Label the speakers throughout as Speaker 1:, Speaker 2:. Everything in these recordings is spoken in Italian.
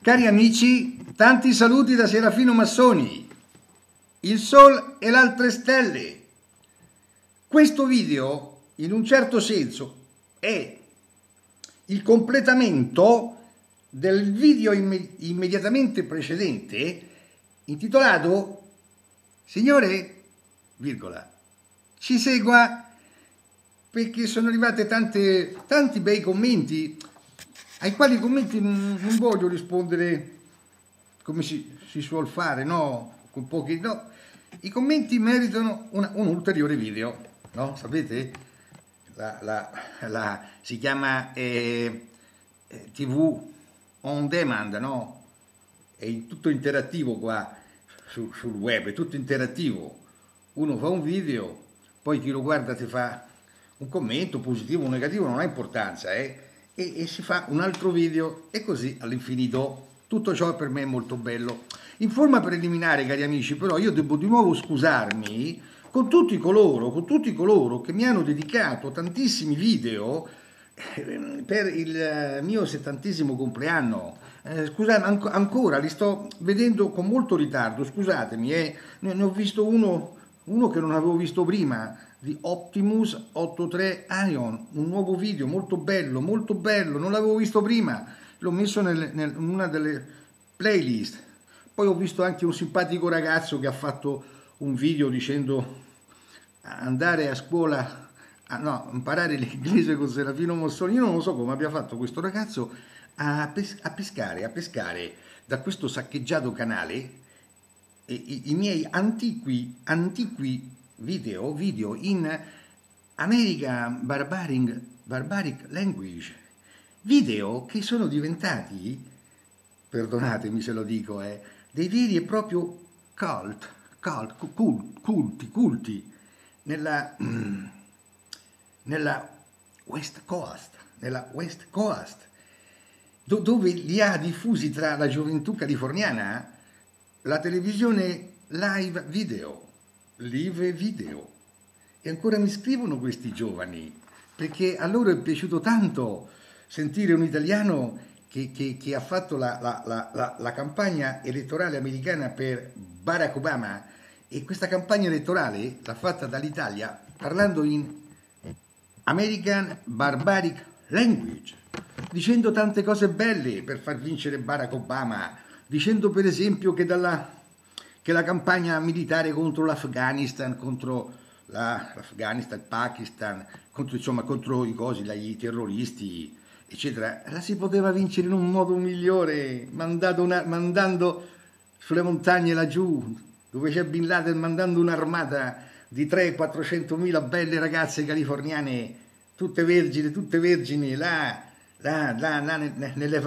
Speaker 1: Cari amici, tanti saluti da Serafino Massoni, il Sol e le altre stelle. Questo video, in un certo senso, è il completamento del video immediatamente precedente intitolato Signore, virgola, ci segua, perché sono arrivate tanti bei commenti ai quali commenti non voglio rispondere come si suol fare, no? Con pochi, no. I commenti meritano un ulteriore video, no? Sapete? Si chiama TV on demand, no? È tutto interattivo qua sul web, è tutto interattivo. Uno fa un video, poi chi lo guarda ti fa un commento positivo o negativo, non ha importanza, e si fa un altro video e così all'infinito. Tutto ciò per me è molto bello. In forma preliminare, cari amici, però io devo di nuovo scusarmi con tutti coloro che mi hanno dedicato tantissimi video per il mio 70° compleanno. Scusate, ancora li sto vedendo con molto ritardo, scusatemi, ne ho visto uno che non avevo visto prima, di Optimus 83 Ion, un nuovo video molto bello, non l'avevo visto prima, l'ho messo in una delle playlist. Poi ho visto anche un simpatico ragazzo che ha fatto un video dicendo andare a scuola, imparare l'inglese con Serafino Massoni. Io non lo so come abbia fatto questo ragazzo a pescare da questo saccheggiato canale i miei antiqui video in American Barbaric Language, video che sono diventati, perdonatemi se lo dico, dei veri e propri culti nella West Coast, dove li ha diffusi tra la gioventù californiana la televisione live video. E ancora mi scrivono questi giovani, perché a loro è piaciuto tanto sentire un italiano che ha fatto la campagna elettorale americana per Barack Obama, e questa campagna elettorale l'ha fatta dall'Italia parlando in American Barbaric Language, dicendo tante cose belle per far vincere Barack Obama, dicendo per esempio che la campagna militare contro l'Afghanistan, il Pakistan, contro i terroristi, eccetera, la si poteva vincere in un modo migliore, mandando sulle montagne laggiù, dove c'è Bin Laden, mandando un'armata di 300.000-400.000 belle ragazze californiane, tutte vergini, là nelle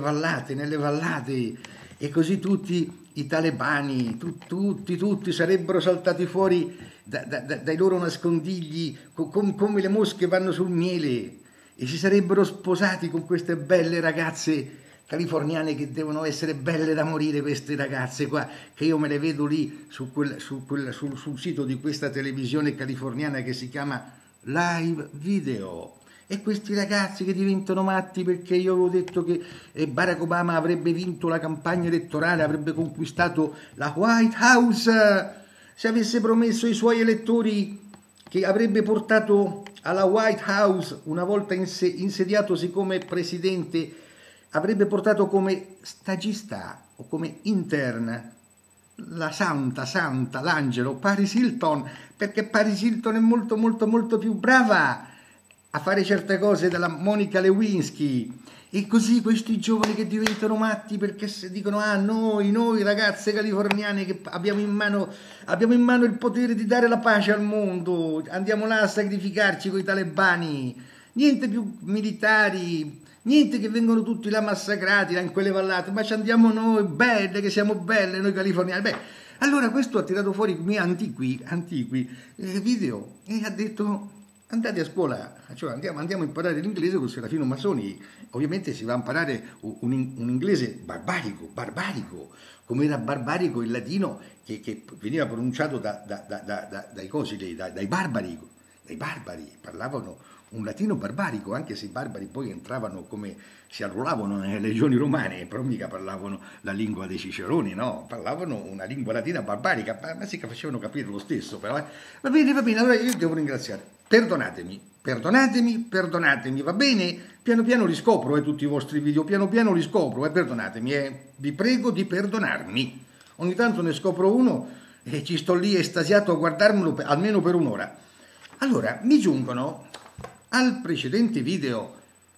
Speaker 1: vallate, e così tutti i talebani, tutti sarebbero saltati fuori dai loro nascondigli come le mosche vanno sul miele, e si sarebbero sposati con queste belle ragazze californiane, che devono essere belle da morire, queste ragazze qua, che io me le vedo lì sul sito di questa televisione californiana che si chiama Live Video. E questi ragazzi che diventano matti perché io avevo detto che Barack Obama avrebbe vinto la campagna elettorale, avrebbe conquistato la White House, se avesse promesso ai suoi elettori che avrebbe portato alla White House, una volta insediatosi come presidente, avrebbe portato come stagista o come intern la santa, l'angelo Paris Hilton, perché Paris Hilton è molto più brava a fare certe cose della Monica Lewinsky. E così questi giovani che diventano matti perché dicono: ah, noi ragazze californiane che abbiamo in mano il potere di dare la pace al mondo, andiamo là a sacrificarci con i talebani, niente più militari, niente che vengono tutti là massacrati là in quelle vallate, ma ci andiamo noi, belle, che siamo belle noi californiane. Beh, allora questo ha tirato fuori i miei antiqui video e ha detto: andate a scuola, cioè andiamo a imparare l'inglese con Serafino Massoni. Ovviamente si va a imparare un inglese barbarico, come era barbarico il latino che veniva pronunciato dai barbari, parlavano un latino barbarico, anche se i barbari poi entravano come si arruolavano nelle legioni romane, però mica parlavano la lingua dei ciceroni, no? Parlavano una lingua latina barbarica, ma sì che facevano capire lo stesso, però. Va bene, allora io devo ringraziare. Perdonatemi, va bene? Piano piano li scopro, tutti i vostri video, piano piano li scopro, perdonatemi, vi prego di perdonarmi. Ogni tanto ne scopro uno e ci sto lì estasiato a guardarmelo almeno per un'ora. Allora, mi giungono al precedente video,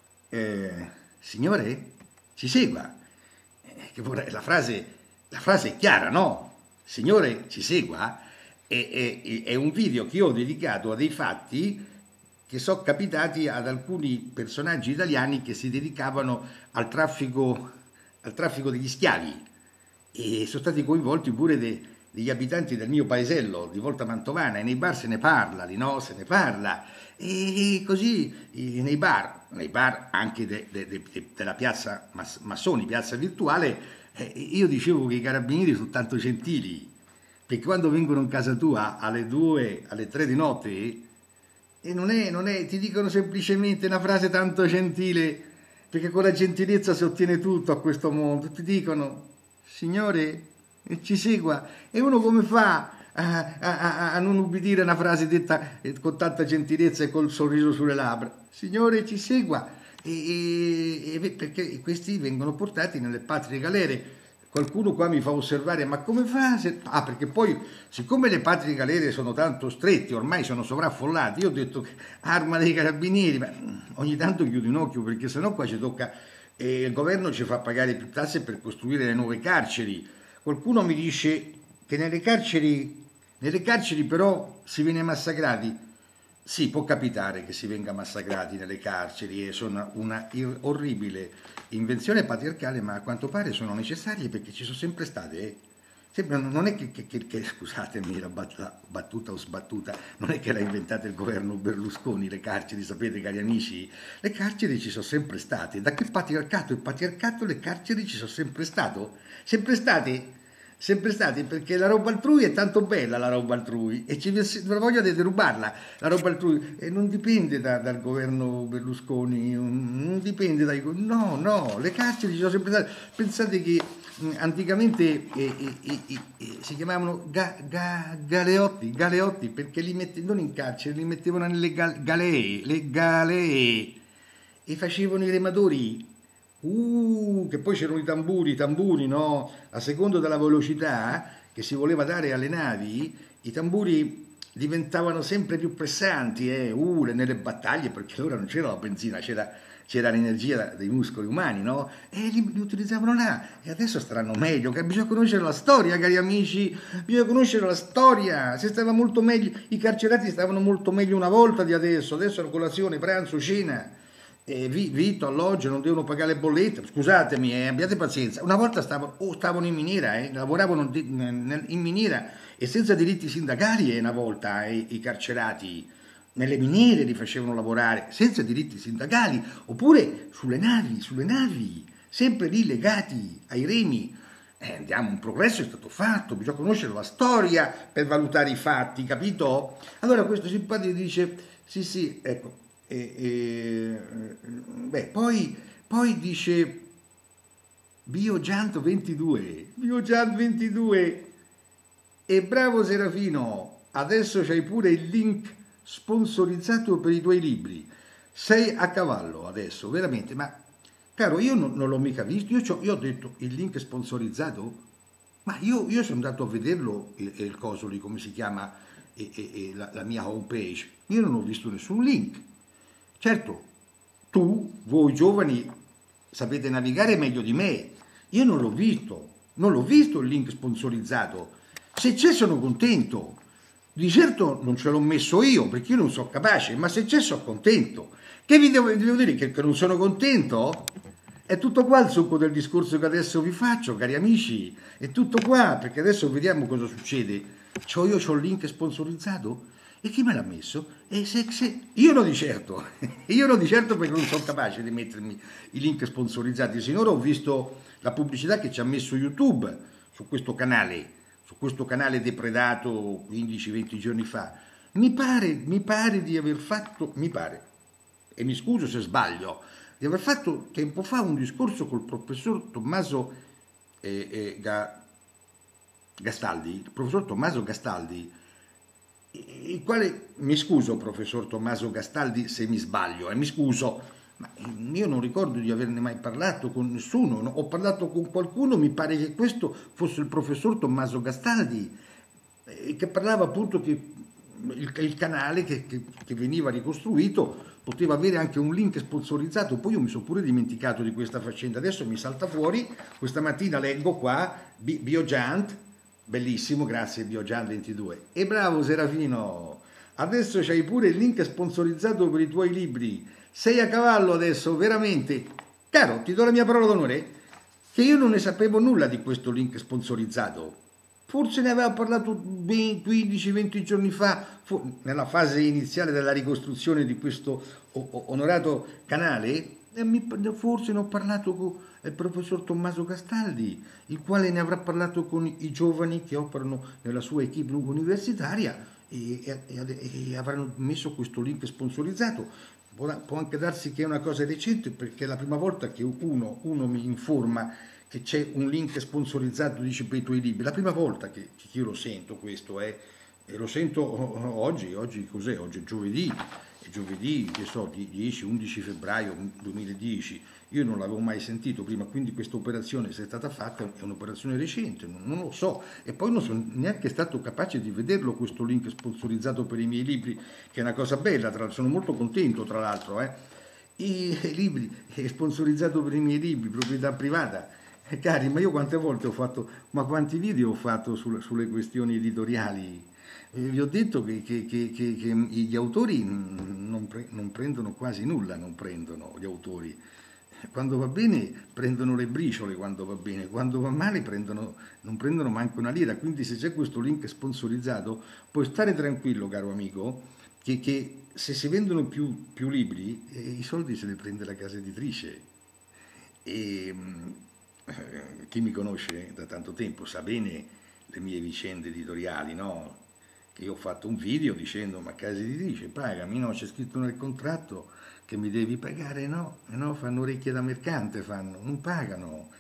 Speaker 1: signore, ci segua, che la frase è chiara, no? Signore, ci segua, è un video che io ho dedicato a dei fatti che sono capitati ad alcuni personaggi italiani che si dedicavano al traffico degli schiavi e sono stati coinvolti pure degli abitanti del mio paesello di Volta Mantovana, e nei bar se ne parla, no? Se ne parla, e così nei bar anche della piazza Massoni, piazza virtuale, io dicevo che i carabinieri sono tanto gentili, perché quando vengono in casa tua alle 2, alle 3 di notte, e non è, ti dicono semplicemente una frase tanto gentile, perché con la gentilezza si ottiene tutto a questo mondo, ti dicono, signore, ci segua, e uno come fa a non ubbidire una frase detta con tanta gentilezza e col sorriso sulle labbra? Signore, ci segua, perché questi vengono portati nelle patrie galere. Qualcuno qua mi fa osservare, ma come fa? Perché poi, siccome le patrie galere sono tanto strette, ormai sono sovraffollate, io ho detto arma dei carabinieri, ma ogni tanto chiudo un occhio, perché sennò qua ci tocca, il governo ci fa pagare più tasse per costruire le nuove carceri. Qualcuno mi dice che nelle carceri però si viene massacrati. Sì, può capitare che si venga massacrati nelle carceri, e sono una orribile invenzione patriarcale, ma a quanto pare sono necessarie, perché ci sono sempre state. Non è che scusatemi la battuta o sbattuta, non è che l'ha inventata il governo Berlusconi, le carceri, sapete cari amici, le carceri ci sono sempre state. Da che patriarcato e patriarcato le carceri ci sono sempre state, perché la roba altrui è tanto bella, la roba altrui, e ci voglia di derubarla, la roba altrui, e non dipende dal governo Berlusconi, non dipende no, le carceri ci sono sempre state. Pensate che anticamente si chiamavano galeotti, perché li mettevano non in carcere, li mettevano nelle galee, e facevano i rematori. Che poi c'erano i tamburi, no? A seconda della velocità che si voleva dare alle navi, i tamburi diventavano sempre più pressanti, nelle battaglie, perché allora non c'era la benzina, c'era l'energia dei muscoli umani, no? E li utilizzavano là, e adesso staranno meglio, che bisogna conoscere la storia, cari amici, bisogna conoscere la storia. Se stava molto meglio, i carcerati stavano molto meglio una volta di adesso è colazione, pranzo, cena, vitto, alloggio, non devono pagare le bollette, scusatemi, abbiate pazienza. Una volta stavano in miniera, lavoravano in miniera e senza diritti sindacali, una volta i carcerati nelle miniere li facevano lavorare senza diritti sindacali, oppure sulle navi, sempre lì legati ai remi. Un progresso è stato fatto, bisogna conoscere la storia per valutare i fatti, capito? Allora questo simpatico dice, sì, ecco, poi dice Biogiant 22, e bravo Serafino, adesso c'hai pure il link sponsorizzato per i tuoi libri, sei a cavallo adesso, veramente. Ma caro, io non l'ho mica visto, io ho detto il link sponsorizzato, ma io sono andato a vederlo, il coso lì, come si chiama, la mia homepage, io non ho visto nessun link. Certo, voi giovani sapete navigare meglio di me, io non l'ho visto il link sponsorizzato. Se c'è sono contento, di certo non ce l'ho messo io perché io non sono capace, ma se c'è sono contento. Che vi devo dire che non sono contento? È tutto qua il succo del discorso che adesso vi faccio, cari amici, è tutto qua, perché adesso vediamo cosa succede. Io ho il link sponsorizzato? E chi me l'ha messo? Io non di certo, perché non sono capace di mettermi i link sponsorizzati. Sinora ho visto la pubblicità che ci ha messo YouTube su questo canale depredato 15-20 giorni fa. Mi pare di aver fatto, e mi scuso se sbaglio, di aver fatto tempo fa un discorso col professor Tommaso Gastaldi, il professor Tommaso Gastaldi, il quale, mi scuso professor Tommaso Gastaldi se mi sbaglio, mi scuso, ma io non ricordo di averne mai parlato con nessuno, no? Ho parlato con qualcuno, mi pare che questo fosse il professor Tommaso Gastaldi, che parlava appunto che il canale che veniva ricostruito poteva avere anche un link sponsorizzato. Poi io mi sono pure dimenticato di questa faccenda, adesso mi salta fuori, questa mattina leggo qua, Biogiant, bellissimo, grazie Biogiant22, e bravo Serafino, adesso c'hai pure il link sponsorizzato per i tuoi libri, sei a cavallo adesso, veramente. Caro, ti do la mia parola d'onore che io non ne sapevo nulla di questo link sponsorizzato. Forse ne aveva parlato 15-20 giorni fa, nella fase iniziale della ricostruzione di questo onorato canale, forse ne ho parlato con il professor Tommaso Gastaldi, il quale ne avrà parlato con i giovani che operano nella sua equipe universitaria e avranno messo questo link sponsorizzato. Può anche darsi che è una cosa recente, perché è la prima volta che uno mi informa che c'è un link sponsorizzato, dice, per i tuoi libri. La prima volta che io lo sento questo, e lo sento oggi cos'è? Oggi è giovedì, che so, 10-11 febbraio 2010, io non l'avevo mai sentito prima, quindi questa operazione, se è stata fatta, è un'operazione recente, non lo so, e poi non sono neanche stato capace di vederlo questo link sponsorizzato per i miei libri, che è una cosa bella, sono molto contento tra l'altro, I libri, è sponsorizzato per i miei libri, proprietà privata. Cari, ma io quante volte ho fatto, ma quanti video ho fatto sulle questioni editoriali? Vi ho detto che gli autori non prendono quasi nulla, non prendono gli autori. Quando va bene prendono le briciole, quando va male non prendono manco una lira. Quindi se c'è questo link sponsorizzato, puoi stare tranquillo, caro amico, che se si vendono più libri, i soldi se li prende la casa editrice. E chi mi conosce da tanto tempo sa bene le mie vicende editoriali, no? Che io ho fatto un video dicendo: ma casa editrice, pagami, no? C'è scritto nel contratto che mi devi pagare, no? Fanno orecchie da mercante, non pagano.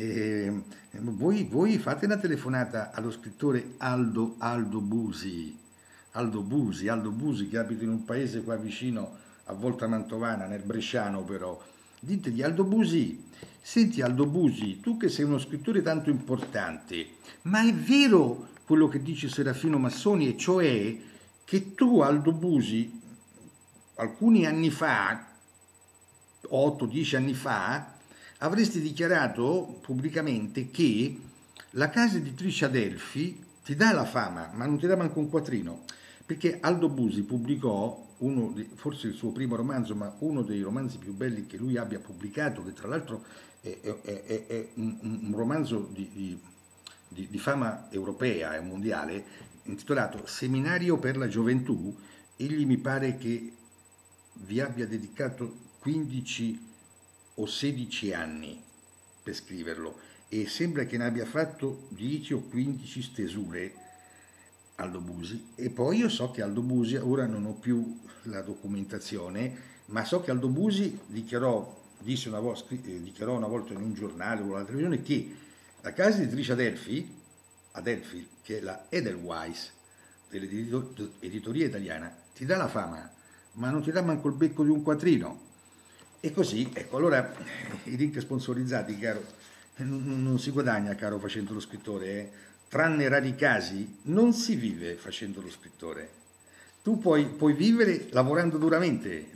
Speaker 1: Voi fate una telefonata allo scrittore Aldo Busi, che abita in un paese qua vicino a Volta Mantovana, nel bresciano però. Ditegli: Aldo Busi, senti Aldo Busi, tu che sei uno scrittore tanto importante, ma è vero quello che dice Serafino Massoni, e cioè che tu, Aldo Busi, alcuni anni fa, 8-10 anni fa, avresti dichiarato pubblicamente che la casa editrice Adelphi ti dà la fama, ma non ti dà manco un quattrino, perché Aldo Busi pubblicò forse il suo primo romanzo, ma uno dei romanzi più belli che lui abbia pubblicato, che tra l'altro è un romanzo di fama europea e mondiale, intitolato Seminario per la gioventù. Egli mi pare che vi abbia dedicato 15 o 16 anni per scriverlo, e sembra che ne abbia fatto 10 o 15 stesure Aldo Busi. E poi io so che Aldo Busi, ora non ho più la documentazione, ma so che Aldo Busi dichiarò una volta in un giornale o alla televisione che la casa editrice Adelphi, che è la Edelweiss dell'editoria italiana, ti dà la fama, ma non ti dà manco il becco di un quattrino. E così, ecco, allora i link sponsorizzati, caro, non si guadagna, caro, facendo lo scrittore, tranne rari casi, non si vive facendo lo scrittore. Tu puoi vivere lavorando duramente,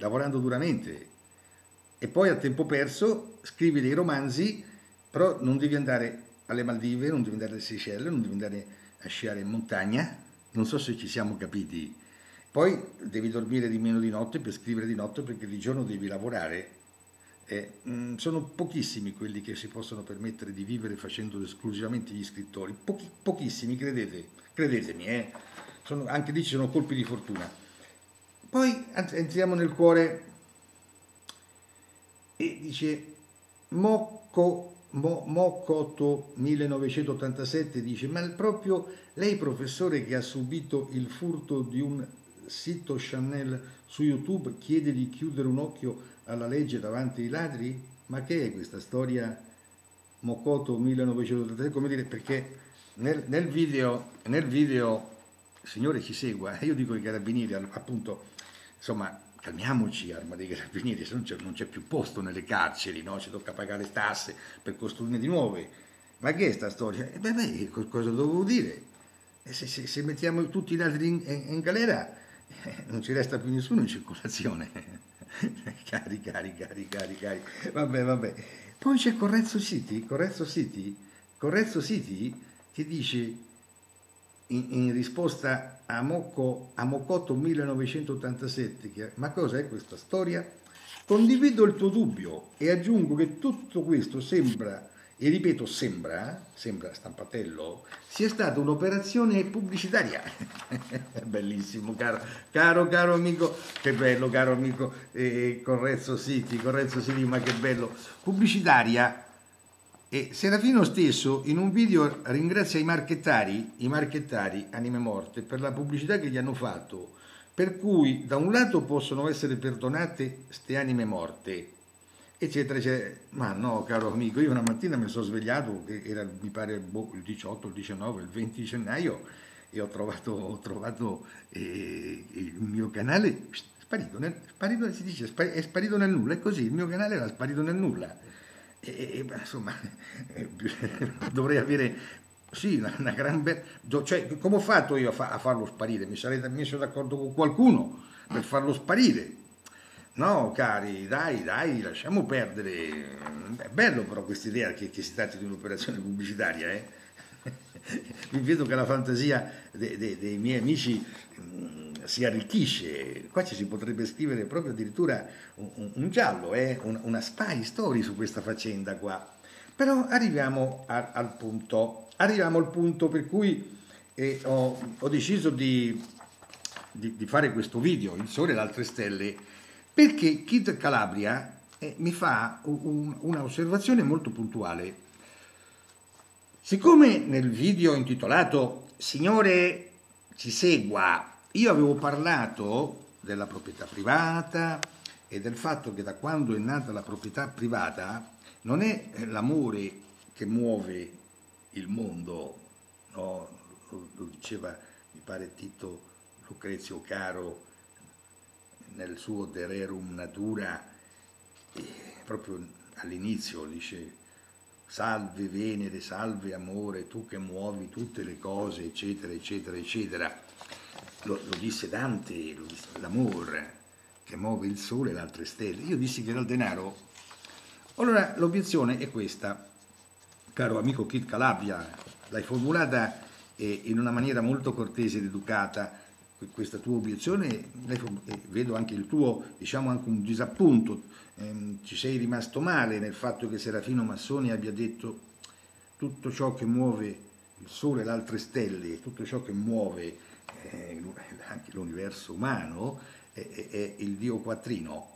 Speaker 1: e poi a tempo perso scrivi dei romanzi, però non devi andare alle Maldive, non devi andare alle Seychelles, non devi andare a sciare in montagna, non so se ci siamo capiti. Poi devi dormire di meno di notte per scrivere di notte, perché di giorno devi lavorare. Sono pochissimi quelli che si possono permettere di vivere facendo esclusivamente gli scrittori, pochissimi, credetemi, anche lì ci sono colpi di fortuna. Poi entriamo nel cuore, e dice Moccotto 1987, dice: ma proprio lei, professore, che ha subito il furto di un sito Chanel su YouTube chiede di chiudere un occhio alla legge davanti ai ladri? Ma che è questa storia Mokoto 1983? Come dire, perché nel video, signore ci segua, io dico ai carabinieri, appunto, insomma, calmiamoci, Arma dei Carabinieri, se non c'è più posto nelle carceri, no? Ci tocca pagare le tasse per costruirne di nuove. Ma che è sta storia? Cosa dovevo dire? Se mettiamo tutti i ladri in galera, non ci resta più nessuno in circolazione. Cari. Vabbè. Poi c'è Correzzo City che dice in risposta a Mocotto 1987, ma cosa è questa storia? Condivido il tuo dubbio e aggiungo che tutto questo sembra, e ripeto sembra stampatello, sia stata un'operazione pubblicitaria. Bellissimo, caro amico, che bello, caro amico Correzzo City, ma che bello, pubblicitaria. E Serafino stesso in un video ringrazia i marchettari, anime morte, per la pubblicità che gli hanno fatto, per cui da un lato possono essere perdonate ste anime morte, eccetera. Ma no, caro amico, io una mattina mi sono svegliato, che era mi pare il 18, il 19, il 20 gennaio, e ho trovato il mio canale sparito, si dice, è sparito nel nulla, è così, il mio canale era sparito nel nulla. Insomma, dovrei avere una gran cioè, come ho fatto io a farlo sparire? Mi sarei messo d'accordo con qualcuno per farlo sparire? No, cari, dai, lasciamo perdere. È bello però questa idea che si tratti di un'operazione pubblicitaria, Mi vedo che la fantasia dei miei amici si arricchisce. Qua ci si potrebbe scrivere proprio addirittura un giallo, una spy story su questa faccenda qua. Però arriviamo al punto per cui ho deciso di fare questo video, Il Sole e le altre stelle, perché Kid Calabria mi fa una osservazione molto puntuale. Siccome nel video intitolato Signore ci segua, io avevo parlato della proprietà privata e del fatto che da quando è nata la proprietà privata non è l'amore che muove il mondo, no? Lo diceva, mi pare, Tito Lucrezio Caro nel suo De Rerum Natura, proprio all'inizio dice: salve Venere, salve amore, tu che muovi tutte le cose, eccetera. Lo disse Dante, l'amore che muove il sole e le altre stelle. Io dissi che era il denaro. Allora l'obiezione è questa, caro amico Kid Calabria, l'hai formulata in una maniera molto cortese ed educata. Questa tua obiezione, vedo anche il tuo, diciamo, anche un disappunto. Ci sei rimasto male nel fatto che Serafino Massoni abbia detto tutto ciò che muove il sole e le altre stelle, tutto ciò che muove anche l'universo umano è il Dio quattrino,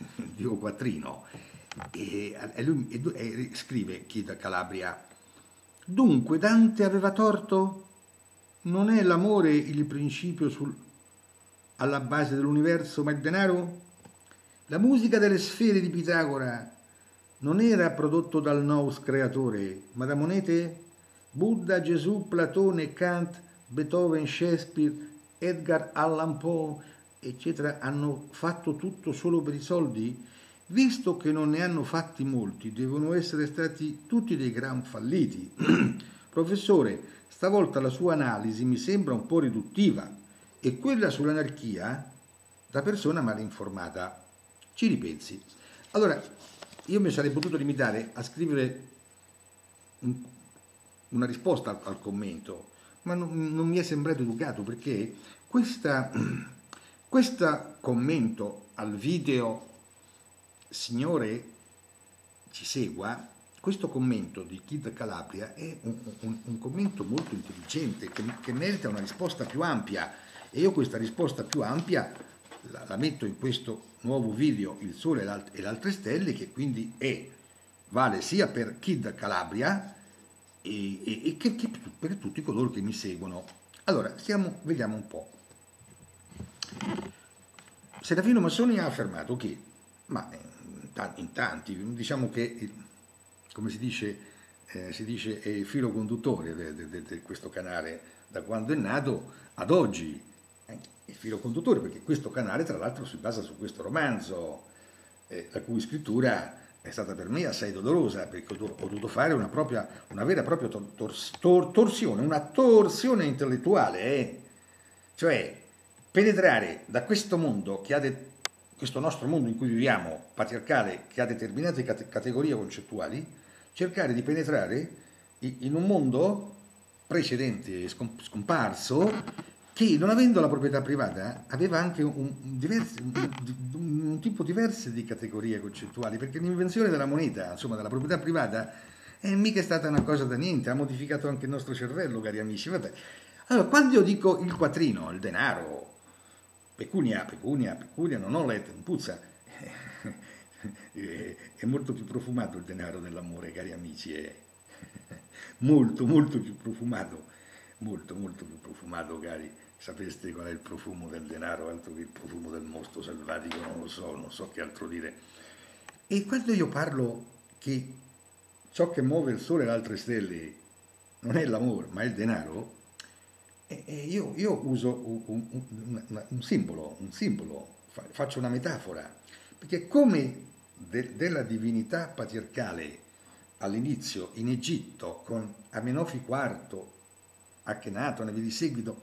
Speaker 1: e lui scrive Kid Calabria: dunque Dante aveva torto? Non è l'amore il principio alla base dell'universo, ma il denaro? La musica delle sfere di Pitagora non era prodotto dal nous creatore, ma da monete? Buddha, Gesù, Platone, Kant, Beethoven, Shakespeare, Edgar Allan Poe, eccetera, hanno fatto tutto solo per i soldi? Visto che non ne hanno fatti molti, devono essere stati tutti dei gran falliti. Professore, stavolta la sua analisi mi sembra un po' riduttiva, e quella sull'anarchia da persona mal informata. Ci ripensi. Allora, io mi sarei potuto limitare a scrivere una risposta al commento, ma non mi è sembrato educato, perché questo commento al video Signore ci segua, questo commento di Kid Calabria è un commento molto intelligente che merita una risposta più ampia, e io questa risposta più ampia la metto in questo nuovo video Il Sole e le altre stelle, che quindi vale sia per Kid Calabria e che per tutti coloro che mi seguono. Allora, vediamo un po'. Serafino Massoni ha affermato che, ma in tanti, diciamo che, come si dice è il filo conduttore di questo canale da quando è nato ad oggi, il filo conduttore, perché questo canale tra l'altro si basa su questo romanzo, la cui scrittura è stata per me assai dolorosa, perché ho dovuto fare una vera e propria torsione, una torsione intellettuale, cioè penetrare da questo mondo questo nostro mondo in cui viviamo, patriarcale, che ha determinate categorie concettuali, cercare di penetrare in un mondo precedente, scomparso, che non avendo la proprietà privata aveva anche un tipo diverso di categorie concettuali, perché l'invenzione della moneta, insomma della proprietà privata, è mica stata una cosa da niente, ha modificato anche il nostro cervello, cari amici. Vabbè. Allora, quando io dico il quattrino, il denaro, pecunia, non ho letto, non puzza, è molto più profumato il denaro dell'amore, cari amici, è molto più profumato, molto più profumato, cari. Sapeste qual è il profumo del denaro, altro che il profumo del mostro selvatico, non so che altro dire. E quando io parlo che ciò che muove il sole e le altre stelle non è l'amore, ma è il denaro, io uso un simbolo, faccio una metafora, perché come della divinità patriarcale all'inizio in Egitto con Amenofi IV, Akhenaton e via di seguito,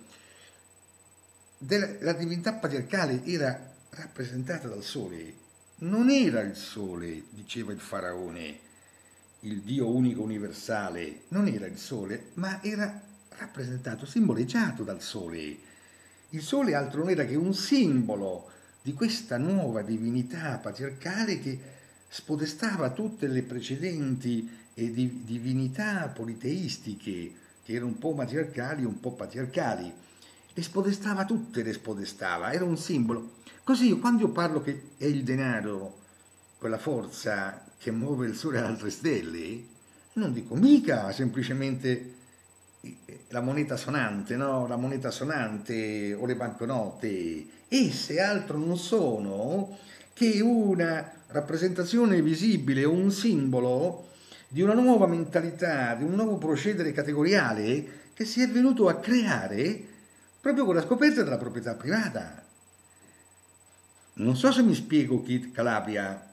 Speaker 1: la divinità patriarcale era rappresentata dal sole, non era il sole, diceva il faraone, il Dio unico universale, non era il sole, ma era rappresentato, simboleggiato dal sole. Il sole altro non era che un simbolo di questa nuova divinità patriarcale che spodestava tutte le precedenti divinità politeistiche, che erano un po' matriarcali, un po' patriarcali. Le spodestava tutte, era un simbolo. Così quando io parlo che è il denaro, quella forza che muove il sole e le altre stelle, non dico mica semplicemente la moneta sonante, no? La moneta sonante o le banconote. Esse altro non sono che una rappresentazione visibile o un simbolo di una nuova mentalità, di un nuovo procedere categoriale che si è venuto a creare proprio con la scoperta della proprietà privata. Non so se mi spiego, Kit Calabria.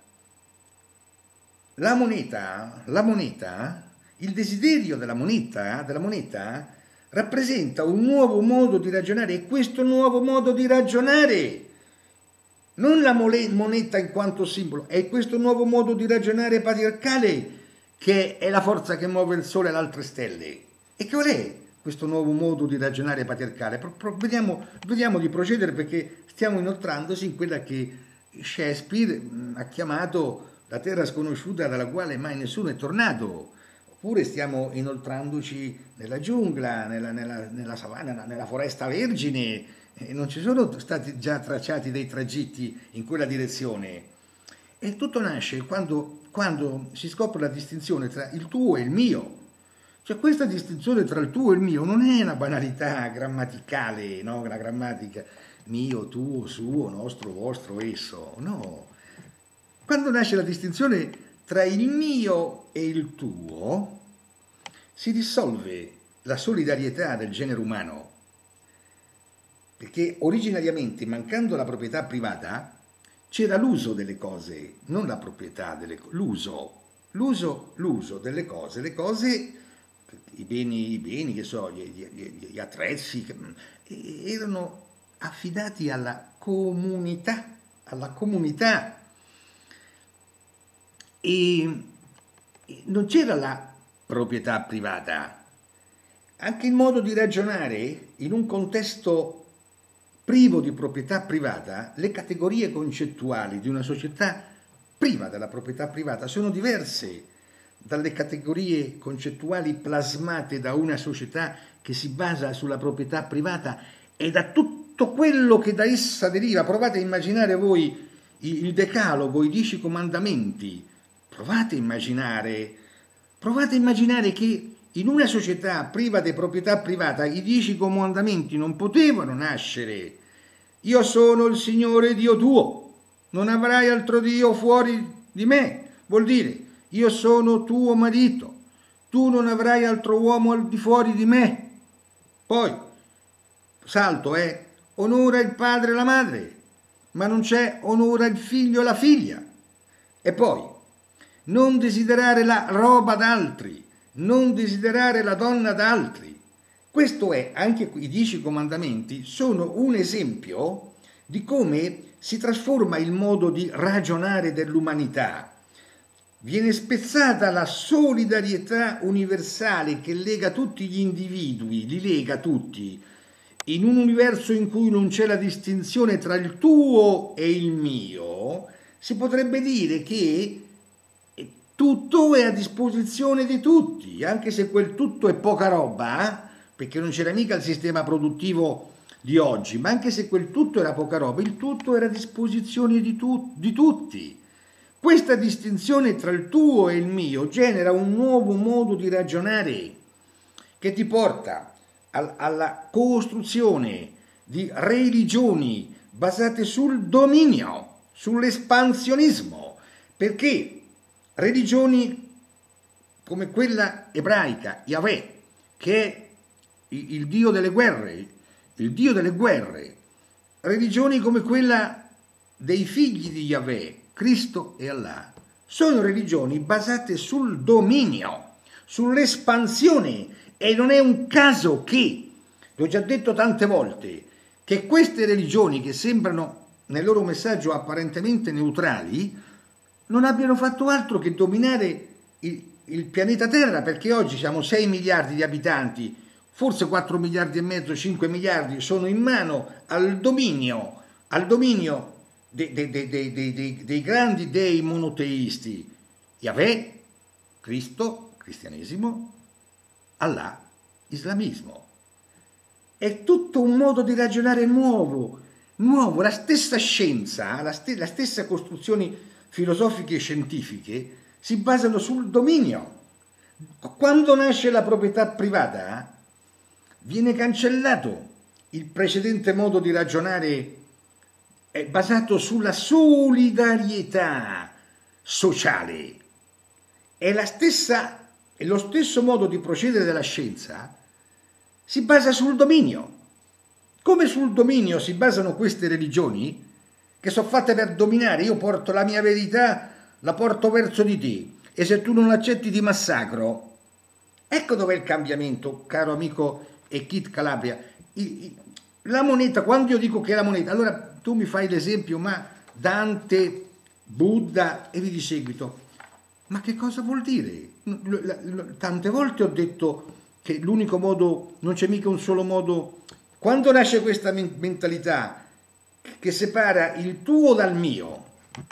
Speaker 1: La moneta, il desiderio della moneta rappresenta un nuovo modo di ragionare, e questo nuovo modo di ragionare, non la moneta in quanto simbolo, è questo nuovo modo di ragionare patriarcale che è la forza che muove il sole e le altre stelle. E qual è questo nuovo modo di ragionare patriarcale? Vediamo di procedere, perché stiamo inoltrandosi in quella che Shakespeare ha chiamato la terra sconosciuta dalla quale mai nessuno è tornato, oppure stiamo inoltrandoci nella giungla, nella savana, nella foresta vergine, e non ci sono stati già tracciati dei tragitti in quella direzione. E tutto nasce quando si scopre la distinzione tra il tuo e il mio. Cioè questa distinzione tra il tuo e il mio non è una banalità grammaticale, no? La grammatica mio, tuo, suo, nostro, vostro, esso, no. Quando nasce la distinzione tra il mio e il tuo, si dissolve la solidarietà del genere umano, perché originariamente, mancando la proprietà privata, c'era l'uso delle cose, non la proprietà delle cose, l'uso delle cose, le cose, i beni, che so, gli attrezzi, erano affidati alla comunità, e non c'era la proprietà privata. Anche il modo di ragionare in un contesto privo di proprietà privata, le categorie concettuali di una società priva della proprietà privata sono diverse dalle categorie concettuali plasmate da una società che si basa sulla proprietà privata e da tutto quello che da essa deriva. Provate a immaginare voi il Decalogo, i 10 comandamenti. Provate a immaginare che in una società priva di proprietà privata i 10 comandamenti non potevano nascere io sono il Signore Dio tuo, non avrai altro Dio fuori di me. Vuol dire, io sono tuo marito, tu non avrai altro uomo al di fuori di me. Poi, salto è, onora il padre e la madre, ma non c'è onora il figlio e la figlia. E poi, non desiderare la roba d'altri, non desiderare la donna d'altri. Questo è, anche i 10 comandamenti sono un esempio di come si trasforma il modo di ragionare dell'umanità. Viene spezzata la solidarietà universale che lega tutti gli individui, li lega tutti, in un universo in cui non c'è la distinzione tra il tuo e il mio. Si potrebbe dire che tutto è a disposizione di tutti, anche se quel tutto è poca roba, perché non c'era mica il sistema produttivo di oggi, ma anche se quel tutto era poca roba, il tutto era a disposizione di tutti. Questa distinzione tra il tuo e il mio genera un nuovo modo di ragionare che ti porta alla costruzione di religioni basate sul dominio, sull'espansionismo, perché religioni come quella ebraica, Yahweh, che è il dio delle guerre, religioni come quella dei figli di Yahweh, Cristo e Allah, sono religioni basate sul dominio, sull'espansione, e non è un caso che, l'ho già detto tante volte, che queste religioni che sembrano nel loro messaggio apparentemente neutrali non abbiano fatto altro che dominare il pianeta Terra, perché oggi siamo 6 miliardi di abitanti, forse 4 miliardi e mezzo, 5 miliardi sono in mano al dominio dei grandi dei monoteisti, Yahweh, Cristo, cristianesimo, Allah, islamismo. È tutto un modo di ragionare nuovo, la stessa scienza, la stessa costruzioni filosofiche e scientifiche si basano sul dominio. Quando nasce la proprietà privata, viene cancellato il precedente modo di ragionare basato sulla solidarietà sociale. È lo stesso modo di procedere della scienza, si basa sul dominio. Come sul dominio si basano queste religioni, che sono fatte per dominare. Io porto la mia verità, la porto verso di te, e se tu non l'accetti ti massacro. Ecco dov'è il cambiamento, caro amico e Kit Calabria. La moneta, quando io dico che è la moneta, allora tu mi fai l'esempio, ma Dante, Buddha e via di seguito. Ma che cosa vuol dire? Tante volte ho detto che l'unico modo, non c'è mica un solo modo. Quando nasce questa mentalità che separa il tuo dal mio,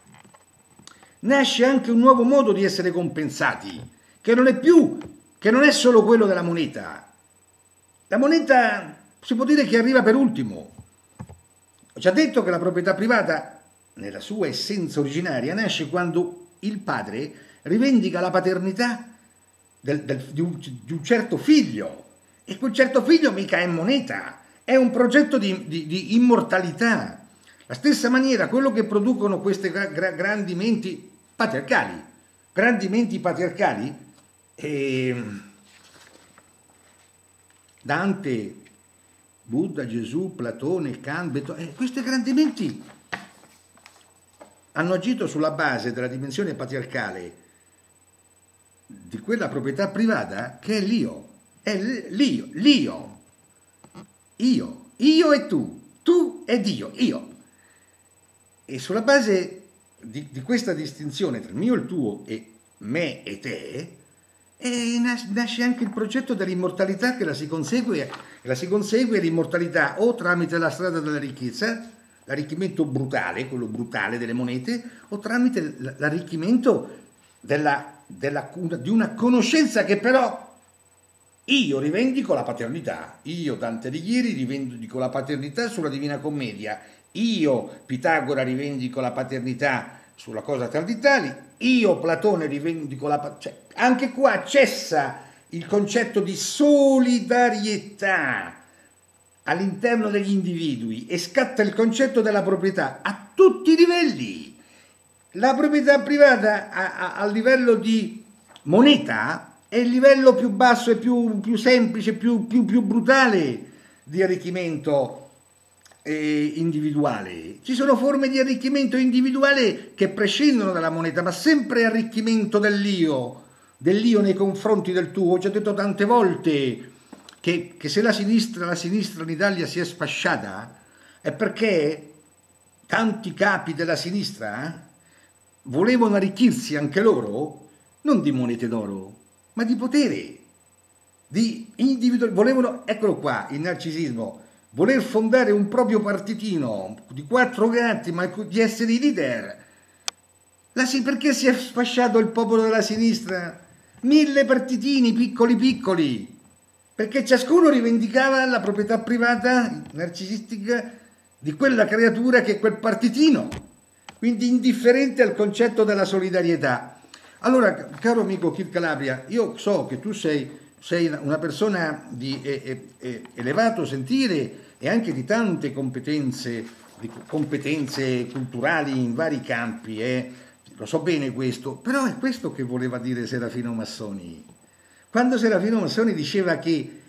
Speaker 1: nasce anche un nuovo modo di essere compensati, che non è solo quello della moneta. La moneta si può dire che arriva per ultimo. Ho già detto che la proprietà privata, nella sua essenza originaria, nasce quando il padre rivendica la paternità di un certo figlio, e quel certo figlio mica è moneta, è un progetto di immortalità. La stessa maniera, quello che producono queste grandi menti patriarcali, Dante, Buddha, Gesù, Platone, Kant, Beethoven, queste grandi menti hanno agito sulla base della dimensione patriarcale di quella proprietà privata che è l'io, io e tu e Dio, io. E sulla base di questa distinzione tra il mio e il tuo e me e te, nasce anche il progetto dell'immortalità che la si consegue l'immortalità o tramite la strada della ricchezza, l'arricchimento brutale, quello brutale delle monete, o tramite l'arricchimento di una conoscenza che però io rivendico la paternità. Io, Dante Alighieri, rivendico la paternità sulla Divina Commedia. Io, Pitagora, rivendico la paternità sulla cosa tra di tali. Io, Platone, rivendico la paternità. Cioè, anche qua cessa il concetto di solidarietà. all'interno degli individui e scatta il concetto della proprietà a tutti i livelli. La proprietà privata a livello di moneta è il livello più basso e più semplice, più brutale di arricchimento individuale. Ci sono forme di arricchimento individuale che prescindono dalla moneta, ma sempre arricchimento dell'io nei confronti del tuo. Ho già detto tante volte che se la sinistra in Italia si è sfasciata è perché tanti capi della sinistra volevano arricchirsi anche loro non di monete d'oro, ma di potere, di individualità. Volevano, eccolo qua, il narcisismo, voler fondare un proprio partitino di 4 gatti, ma di essere i leader. Perché si è sfasciato il popolo della sinistra? 1000 partitini piccoli, perché ciascuno rivendicava la proprietà privata narcisistica di quella creatura che è quel partitino, quindi indifferente al concetto della solidarietà. Allora, caro amico Kid Calabria, io so che tu sei una persona di elevato sentire e anche di tante competenze culturali in vari campi, lo so bene questo, però è questo che voleva dire Serafino Massoni. Quando Serafino Massoni diceva che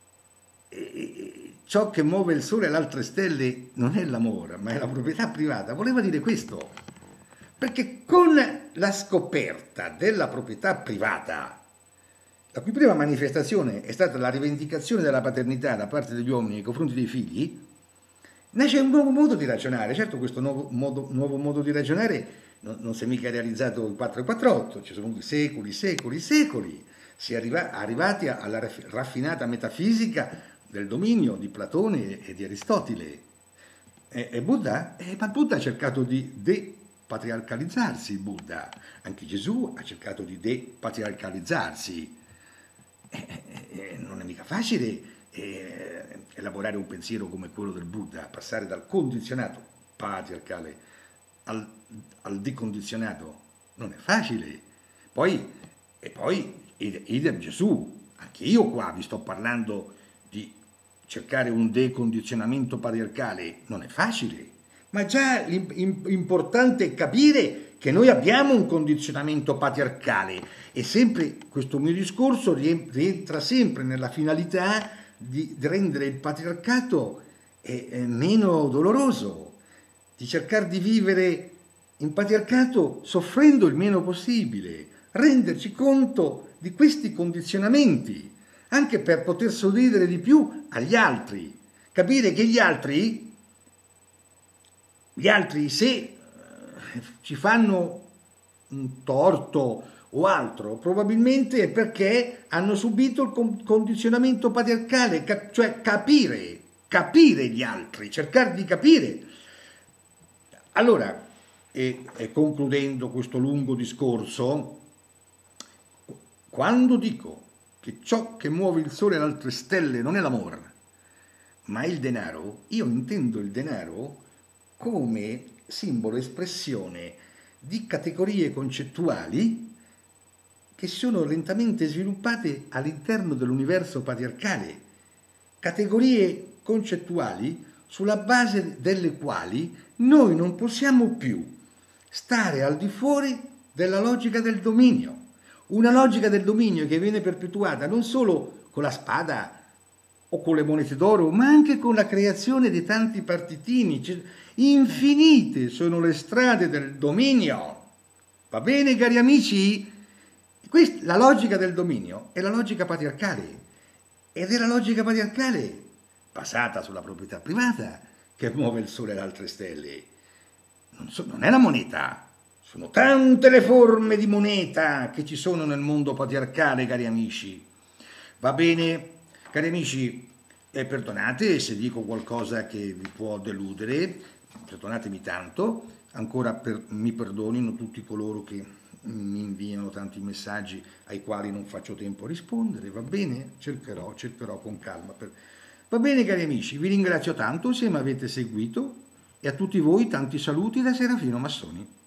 Speaker 1: ciò che muove il sole e le altre stelle non è l'amore, ma è la proprietà privata, voleva dire questo. Perché con la scoperta della proprietà privata, la cui prima manifestazione è stata la rivendicazione della paternità da parte degli uomini nei confronti dei figli, nasce un nuovo modo di ragionare. Certo, questo nuovo modo di ragionare non si è mica realizzato in 448, ci sono voluti secoli. Si è arrivati alla raffinata metafisica del dominio di Platone e di Aristotele. E Buddha? Ma Buddha ha cercato di depatriarcalizzarsi, Buddha. Anche Gesù ha cercato di depatriarcalizzarsi. Non è mica facile elaborare un pensiero come quello del Buddha, passare dal condizionato patriarcale al decondizionato. Non è facile. Poi idem Gesù, anche io qua vi sto parlando di cercare un decondizionamento patriarcale, non è facile, ma già l'importante è capire che noi abbiamo un condizionamento patriarcale e sempre questo mio discorso rientra sempre nella finalità di rendere il patriarcato meno doloroso, di cercare di vivere in patriarcato soffrendo il meno possibile, renderci conto di questi condizionamenti, anche per poter sorridere di più agli altri, capire che gli altri se ci fanno un torto o altro, probabilmente è perché hanno subito il condizionamento patriarcale, cioè capire gli altri, cercare di capire. Allora, concludendo questo lungo discorso, quando dico che ciò che muove il sole e le altre stelle non è l'amore, ma il denaro, io intendo il denaro come simbolo, espressione di categorie concettuali che sono lentamente sviluppate all'interno dell'universo patriarcale, categorie concettuali sulla base delle quali noi non possiamo più stare al di fuori della logica del dominio. Una logica del dominio che viene perpetuata non solo con la spada o con le monete d'oro, ma anche con la creazione di tanti partitini. Infinite sono le strade del dominio. Va bene, cari amici? La logica del dominio è la logica patriarcale. Ed è la logica patriarcale basata sulla proprietà privata che muove il sole e le altre stelle. Non è la moneta. Sono tante le forme di moneta che ci sono nel mondo patriarcale, cari amici. Va bene, cari amici, perdonate se dico qualcosa che vi può deludere, perdonatemi tanto, ancora mi perdonino tutti coloro che mi inviano tanti messaggi ai quali non faccio tempo a rispondere, va bene? Cercherò con calma. Va bene, cari amici, vi ringrazio tanto se mi avete seguito e a tutti voi tanti saluti da Serafino Massoni.